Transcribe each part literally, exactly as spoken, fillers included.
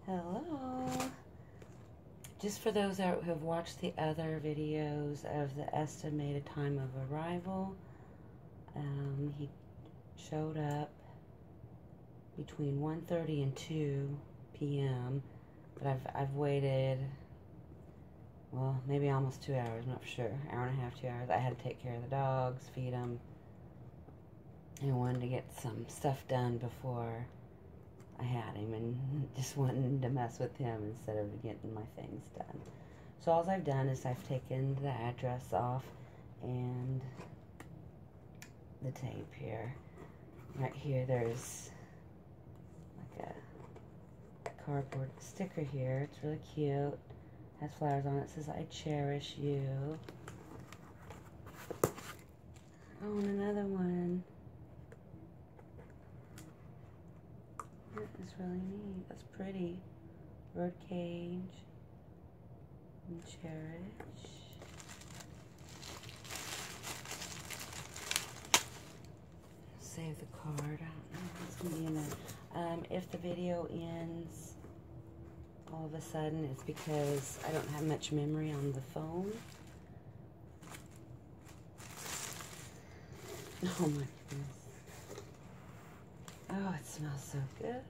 Hello. Just for those that have watched the other videos of the estimated time of arrival, um, he showed up between one thirty and two p m But I've I've waited, well, maybe almost two hours. I'm not for sure. Hour and a half, two hours. I had to take care of the dogs, feed them, and wanted to get some stuff done before I had him, and just wanted to mess with him instead of getting my things done. So all I've done is I've taken the address off and the tape here. Right here there's like a cardboard sticker here. It's really cute. Has flowers on it. It says, "I cherish you." Oh, and another one. That is really neat. That's pretty. Bird cage. And cherish. Save the card. I don't know what's going to be in there. Um, if the video ends all of a sudden, it's because I don't have much memory on the phone. Oh my goodness. Oh, it smells so good.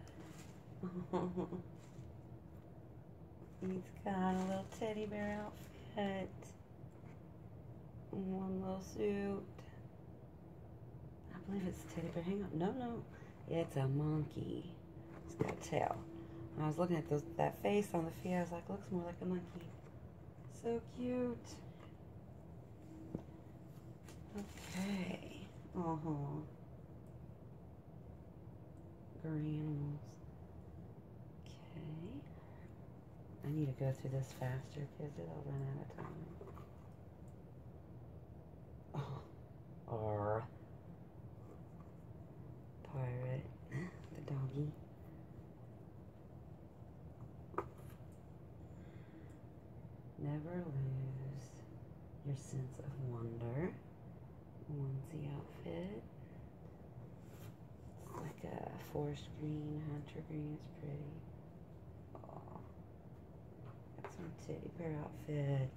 He's got a little teddy bear outfit. One little suit. I believe it's a teddy bear. Hang on. No, no. It's a monkey. It's got a tail. When I was looking at those, that face on the feet, I was like, looks more like a monkey. So cute. Okay. Uh-huh. Animals. Okay. I need to go through this faster because it'll run out of time. Oh. Or pirate. The doggy. Never lose your sense of wonder. Onesie outfit. Like a forest green, hunter green. It's pretty. Oh, got some teddy bear outfits.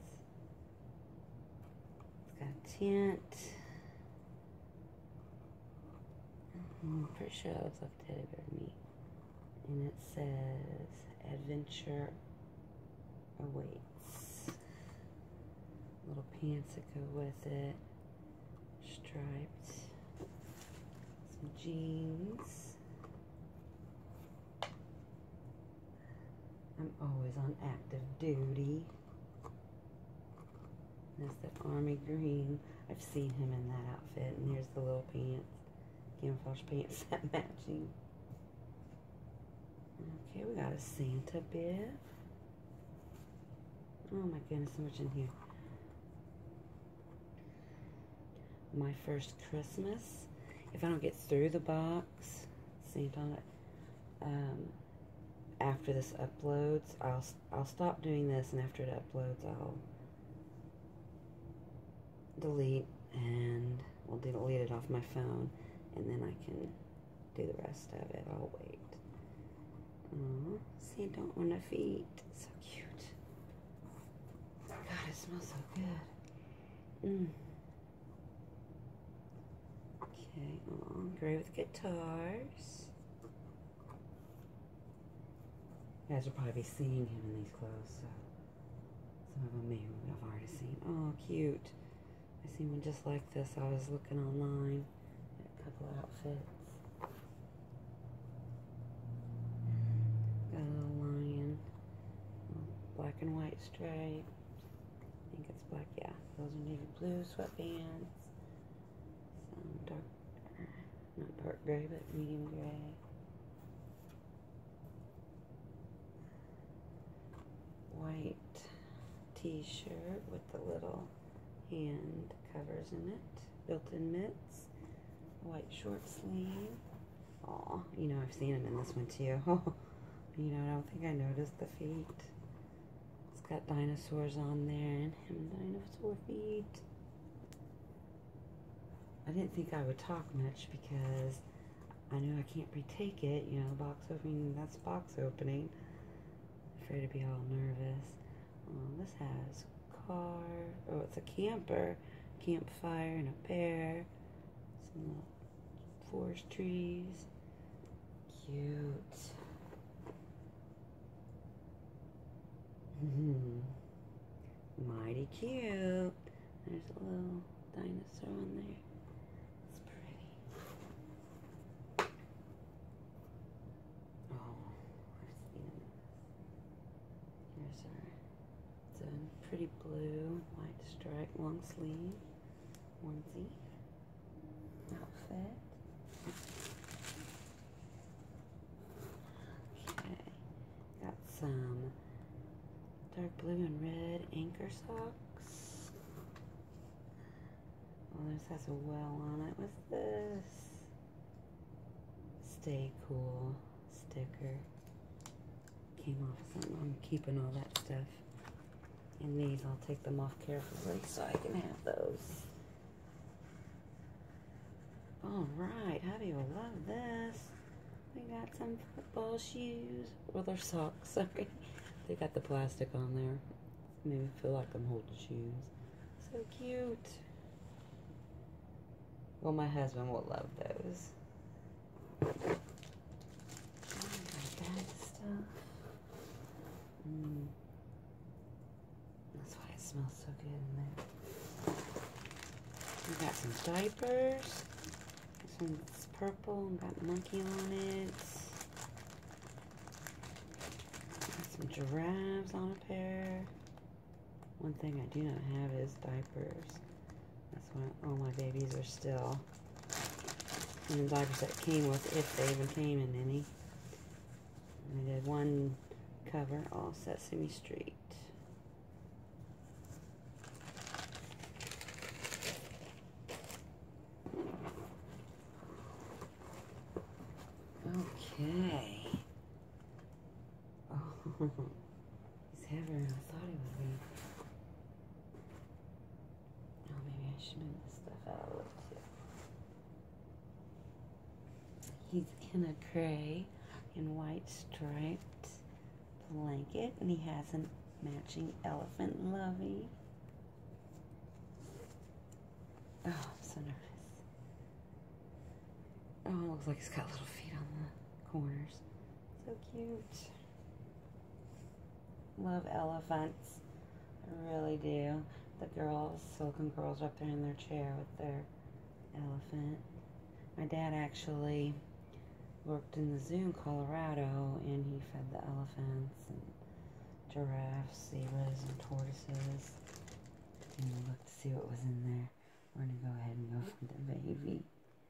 It's got a tent. I'm pretty sure that looks like teddy bear to me. And it says adventure awaits. Little pants that go with it. Striped. Jeans. I'm always on active duty. There's the army green. I've seen him in that outfit. And here's the little pants. Camouflage pants that matching. Okay, we got a Santa bib. Oh my goodness, so much in here. My first Christmas. If I don't get through the box, Santa on it, um, after this uploads, I'll I'll stop doing this, and after it uploads, I'll delete and we'll delete it off my phone, and then I can do the rest of it. I'll wait. Oh, Santa on the feet, so cute. God, it smells so good. Mmm. Okay, oh, gray with guitars. You guys will probably be seeing him in these clothes, so some of them maybe I've already seen. Oh, cute. I seen one just like this. I was looking online at a couple outfits. Got a little lion. Black and white stripe. I think it's black, yeah. Those are navy blue sweatbands. Some dark, not dark gray, but medium gray. White t-shirt with the little hand covers in it. Built-in mitts. White short sleeve. Aw, you know I've seen him in this one too. You know, I don't think I noticed the feet. It's got dinosaurs on there and him dinosaur feet. I didn't think I would talk much because I knew I can't retake it. You know, box opening, that's box opening. for her to be all nervous. Oh, this has car. Oh, it's a camper. Campfire and a bear. Some little forest trees. Cute. Mm-hmm. Mighty cute. There's a little dinosaur on there. It's pretty. Oh, I've seen this. Here's our, it's a pretty blue, white stripe, long sleeve, onesie outfit. Okay, got some dark blue and red anchor socks. Oh, this has a well on it. What's this? Stay Cool sticker. Came off of something. I'm keeping all that stuff. And these, I'll take them off carefully so I can have those. Alright, how do you love this? We got some football shoes. Well, they're socks, sorry. They got the plastic on there. Made me feel like I'm holding shoes. So cute. Well, my husband will love those. Oh, my bag stuff. Mm. That's why it smells so good in there. We got some diapers. This one's purple and got monkey on it. Some giraffes on a pair. One thing I do not have is diapers. That's why all my babies are still in the diapers that came with, if they even came in any. And I did one cover, all Sesame Street. Okay. Oh, he's heavier than I thought he would be. Oh, maybe I should move this stuff out a little too. He's in a gray and white striped blanket, and he has a matching elephant lovey. Oh, I'm so nervous. Oh, it looks like he's got little feet on the corners. So cute. Love elephants. I really do. The girls, Silicon Girls, are up there in their chair with their elephant. My dad actually worked in the zoo in Colorado, and he fed the elephants and giraffes, zebras, and tortoises. And we looked to see what was in there. We're going to go ahead and go for the baby.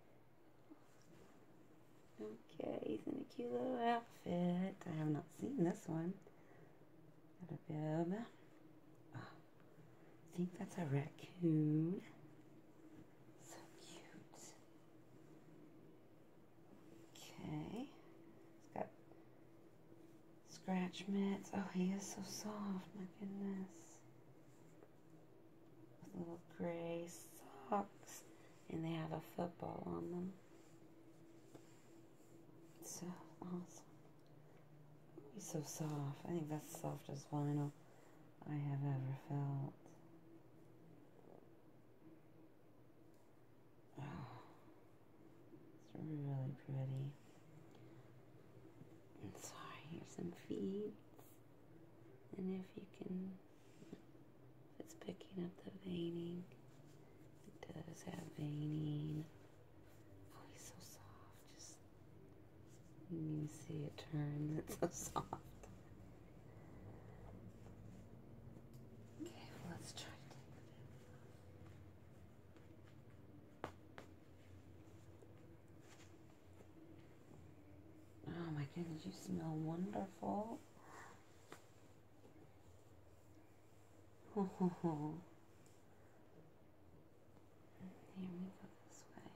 Okay, he's in a cute little outfit. I have not seen this one. Got a bib. Oh, I think that's a raccoon. So cute. Okay. He's got scratch mitts. Oh, he is so soft. My goodness. With little gray socks. And they have a football on them. So awesome. He's so soft. I think that's the softest vinyl I have ever felt. Oh, it's really pretty. And sorry, here's some feet. And if you can, if it's picking up the veining, it does have veining. Oh, he's so soft. Just you can see it turns. It's so soft. Okay, well, let's try to take the bib. Oh my goodness, you smell wonderful. Here we go this way.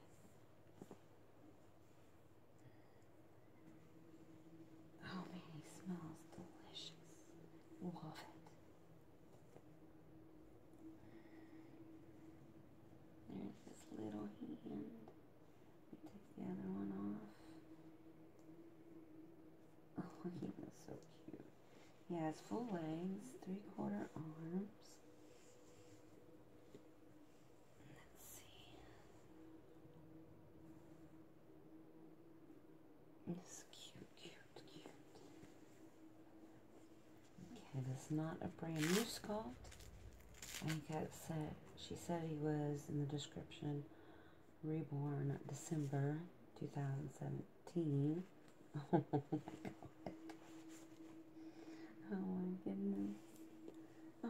Oh man, he smells delicious. Love it. There's this little hand. We take the other one off. Oh, he is so cute. He He has full legs, three-quarter arms. Let's see. It's cute, cute, cute. Okay, this is not a brand new sculpt. I think it said, she said he was in the description, Reborn December two thousand seventeen. Oh my god. Oh my goodness. Oh.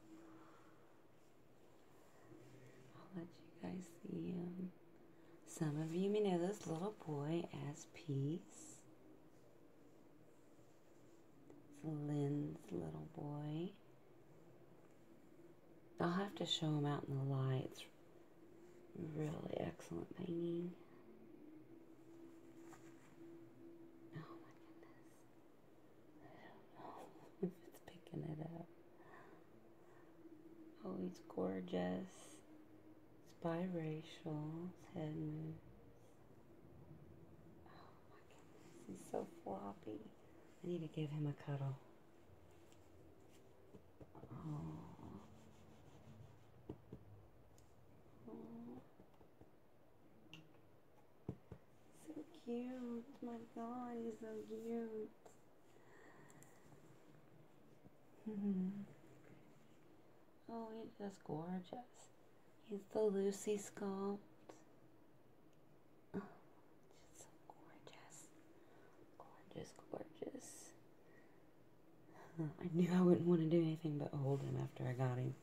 I'll let you guys see him. Some of you may know this little boy as Peace. It's Lynn's little boy. I'll have to show him out in the lights. Really excellent painting. Oh my goodness. I don't know if it's picking it up. Oh, he's gorgeous. It's biracial. His head moves. Oh my goodness. He's so floppy. I need to give him a cuddle. Oh. So cute. My god, he's so cute. Oh, he's just gorgeous. He's the Lucy sculpt. Oh, just so gorgeous. Gorgeous, gorgeous. I knew I wouldn't want to do anything but hold him after I got him.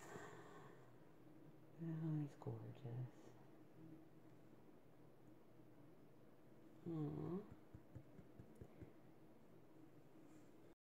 Oh, he's gorgeous. Aww.